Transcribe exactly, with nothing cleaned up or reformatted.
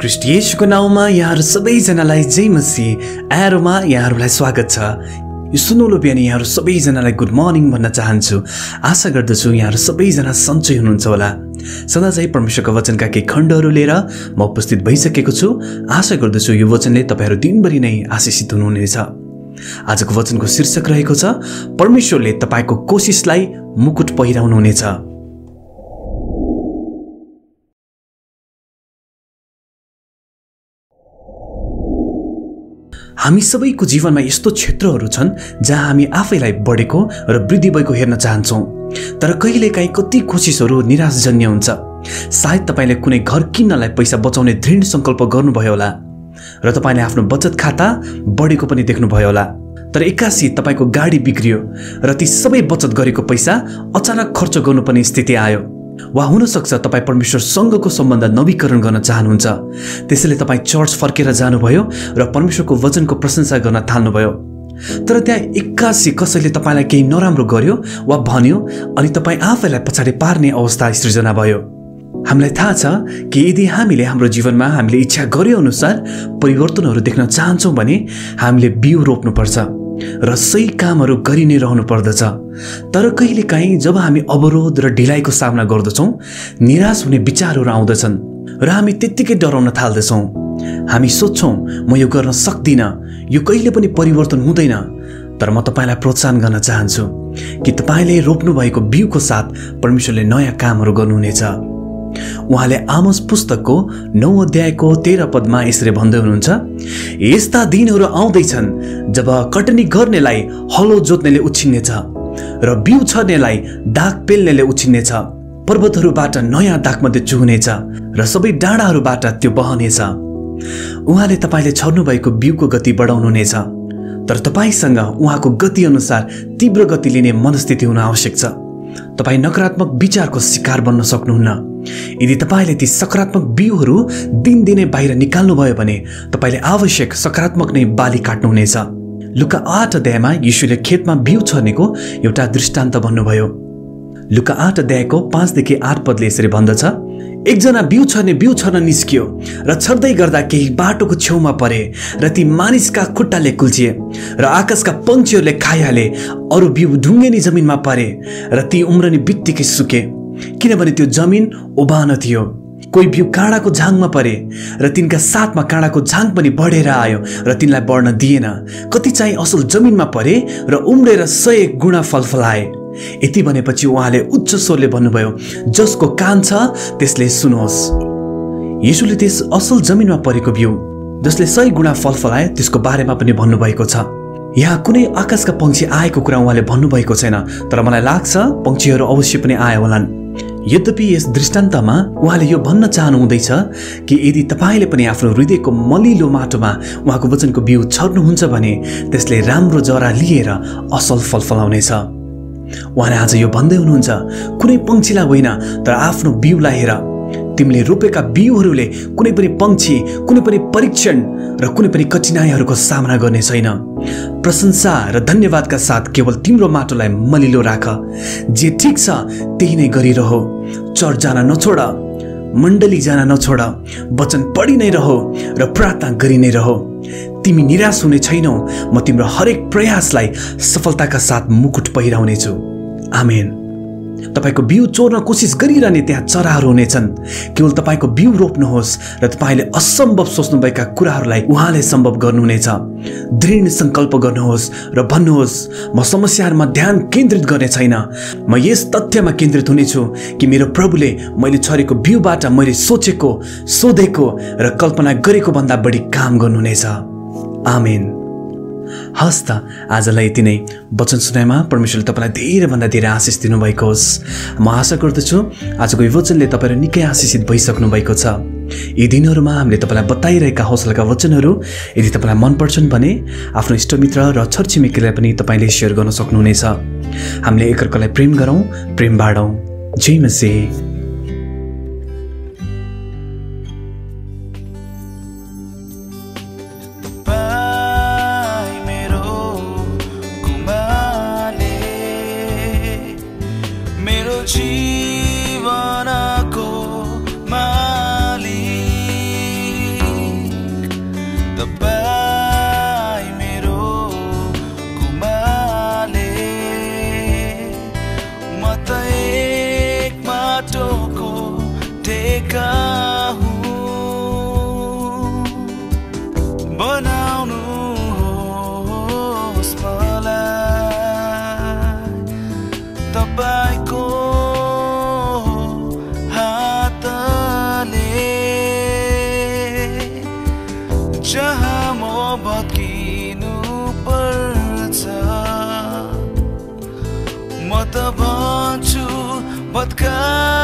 ख्रीष्ट येशूको नाउँमा यहाँहरु सबैजनालाई जय मसीह। एरोमा यहाँहरुलाई स्वागत छ। यो सुनौलो बिहान यहाँहरु सबैजनालाई गुड मर्निङ भन्न चाहन्छु। आशा गर्दछु यहाँहरु सबैजना सन्चै हुनुहुन्छ होला। सदा चाहिँ परमेश्वरको वचनका केही खण्डहरु लिएर म उपस्थित भइसकेको छु। आशा गर्दछु यो वचनले तपाईहरु दिनभरि नै आशीषित हुनुहुनेछ। आजको वचनको शीर्षक रहेको छ परमेश्वरले तपाईको कोशिशलाई मुकुट पहिराउनु हुनेछ। हामी सबैको जीवनमा यस्तो क्षेत्रहरू छन् जहाँ हामी आफैलाई बढेको र वृद्धि भएको हेर्न चाहन्छौं, तर कहिलेकाहीँ कति कोशिशहरू निराशजन्य हुन्छ। सायद तपाईले कुनै घर किन्नलाई पैसा बचाउने दृढ संकल्प गर्नुभयो होला र तपाईले आफ्नो बचत खाता बढेको पनि देख्नुभयो होला, तर एक्कासी तपाईको गाडी बिग्रियो र ती सबै बचत गरेको पैसा अचानक खर्च गर्नुपर्ने स्थिति आयो। वा हुन सक्छ तपाई परमेश्वरसँगको सम्बन्ध नवीकरण गर्न चाहनुहुन्छ, त्यसैले तपाई चर्च फर्केर जानुभयो र परमेश्वरको वचनको प्रशंसा गर्न थाल्नुभयो, तर त्यहाँ एक्कासी कसैले तपाईलाई केही नराम्रो गर्यो वा भन्यो अनि तपाई आफैलाई पछाडी पार्ने अवस्था सृजना भयो। हामीलाई थाहा छ कि यदि हामीले हाम्रो जीवनमा हामीले इच्छा गरे अनुसार परिवर्तनहरू देख्न चाहन्छौं भने हामीले बिउ रोप्नुपर्छ र सही कामहरू गरि नै रहनु पर्दछ। तर कहिलेकाहीँ जब हामी अवरोध र ढिलाइको सामना गर्दछौं, निराश हुने विचारहरू आउँदछन् र हामी त्यत्तिकै डराउन थाल्दछौं। हामी सोच्छौं म यो गर्न सक्दिन, यो कहिले पनि परिवर्तन हुँदैन। तर म तपाईलाई प्रोत्साहन गर्न चाहन्छु कि तपाईले रोप्नु भएको बिउको साथ परमेश्वरले नयाँ कामहरू गर्नुहुनेछ। उहाँले आमोस पुस्तकको नौ अध्यायको तेह्र पदमा यसरी भन्दै हुनुहुन्छ, यस्ता दिनहरू आउँदैछन् जब कटनी गर्नेलाई हलो जोत्नेले उछिन्नेछ र बिउ छर्नेलाई दाग पेल्नेले उछिन्नेछ। पर्वतहरूबाट नयाँ दागमध्ये चुहुनेछ र सबै डाँडाहरूबाट त्यो बहनेछ। उहाँले तपाईले छर्नु भएको बिउको गति बढाउनुहुनेछ, तर तपाईसँग उहाँको गति अनुसार तीव्र गति लिने मनस्थिति हुन आवश्यक छ। तपाई नकारात्मक विचारको शिकार बन्न सक्नुहुन्न। यदि तपाईले ती सकारात्मक बिउहरू दिनदिनै बाहिर निकाल्नुभयो भने तपाईले आवश्यक सकारात्मक नै बाली काट्नुहुनेछ। लुका आठ अध्यायमा यीशुले खेतमा बिउ छर्नेको एउटा दृष्टान्त भन्नुभयो। लुका आठ अध्यायको पाँचदेखि आठ पदले यसरी भन्दछ, एकजना बिउ छर्ने बिउ छर्न निस्कियो र छर्दै गर्दा केही बाटोको छेउमा परे र ती मानिसका खुट्टाले कुल्चिए र आकाशका पंक्षीहरूले खाइहाले। अरू बिउ ढुङ्गेनी जमिनमा परे र ती उम्रने बित्तिकै सुके, किनभने त्यो जमिन ओबान थियो। कोही बिउ काँडाको झाङमा परे र तिनका साथमा काँडाको झाङ पनि बढेर आयो र तिनलाई बढ्न दिएन। कति चाहिँ असल जमिनमा परे र उम्रेर सय गुणा फल फलाए। यति भनेपछि उहाँले उच्च स्वरले भन्नुभयो, जसको कान छ त्यसले सुनोस्। येशूले त्यस असल जमिनमा परेको बिउ जसले सय गुणा फल फलाए त्यसको बारेमा पनि भन्नुभएको छ। यहाँ कुनै आकाशका पंक्षी आएको कुरा उहाँले भन्नुभएको छैन, तर मलाई लाग्छ पंक्षीहरू अवश्य पनि आए होलान्। यद्यपि यस दृष्टान्तमा उहाँले यो भन्न चाहनुहुँदैछ कि यदि तपाईले पनि आफ्नो हृदयको मलिलो माटोमा उहाँको वचनको बिउ छर्नुहुन्छ भने त्यसले राम्रो जरा लिएर असल फल फलाउनेछ। उहाँले आज यो भन्दै हुनुहुन्छ, कुनै पंक्षीलाई होइन तर आफ्नो बिउलाई हेर। तिमीले रोपेका बिउहरूले कुनै पनि पंक्षी, कुनै पनि परीक्षण र कुनै पनि कठिनाइहरूको सामना गर्ने छैन। प्रशंसा र धन्यवादका साथ केवल तिम्रो माटोलाई मलिलो राख। जे ठीक छ त्यही नै गरिरहो। चर्च जान नछोड, मण्डली जान नछोड, वचन पढि नै रहो र प्रार्थना गरि नै रहो। तिमी निराश हुने छैनौ। म तिम्रो हरेक प्रयासलाई सफलताका साथ मुकुट पहिराउने छु। आमेन। तपाईको बिउ चोर्न कोसिस गरिरहने त्यहाँ चराहरू हुनेछन्। केवल तपाईको बिउ रोप्नुहोस् र तपाईले असम्भव सोच्नुभएका कुराहरूलाई उहाँले सम्भव गर्नुहुनेछ। दृढ संकल्प गर्नुहोस् र भन्नुहोस्, म समस्याहरूमा ध्यान केन्द्रित गर्ने छैन। म यस तथ्यमा केन्द्रित हुनेछु कि मेरो प्रभुले मैले छरेको बिउबाट मैले सोचेको, सोधेको र कल्पना गरेको भन्दा बढी काम गर्नुहुनेछ। आमेन। हस् त, आजलाई यति नै। वचन सुनाइमा परमेश्वरले तपाईलाई धेरै भन्दा धेरै आशिष दिनुभएको होस्। म आशा गर्दछु आजको यो वचनले तपाईहरु निकै आशिषित भइसक्नु भएको छ। यी दिनहरूमा हामीले तपाईलाई बताइरहेका हौसलाका वचनहरू यदि तपाईलाई मन पर्छन् भने आफ्नो इष्टमित्र र छरछिमेकीलाई पनि तपाईले शेयर गर्न सक्नुहुनेछ। हामीले एकअर्कालाई प्रेम गरौँ, प्रेम बाँडौँ। जय मसीह। जीवनको मालिक भत्काउँछ